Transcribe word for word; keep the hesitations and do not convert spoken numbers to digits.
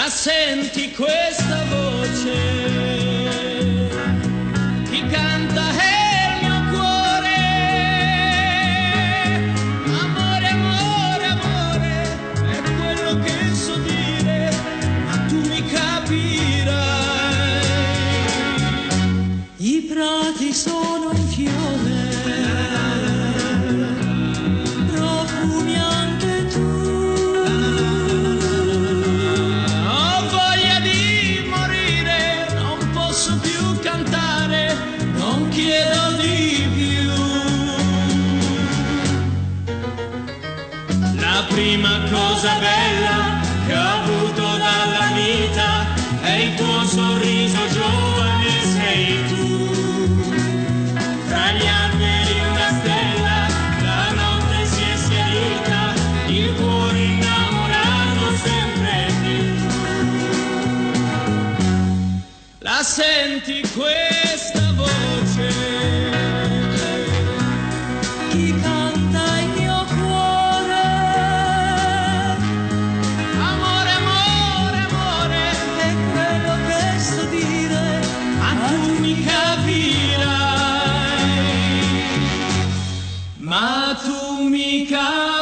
La senti questa voce? Chi canta è il mio cuore. Amore, amore, amore, è quello che so dire, ma tu mi capirai. I prati sono in fiore, profumi anche tu. Ho voglia di morire, non posso più cantare, non chiedo di più. La prima cosa bella che ho avuto dalla vita è il tuo sorriso, giovane sei tu. Tra gli alberi una stella, la notte si è seduta, il cuore innamorato sempre più. La senti questa voce? Chi canta il mio cuore? Amore, amore, amore, è quello che so dire, ma tu mi capirai. Ma tu mi capirai.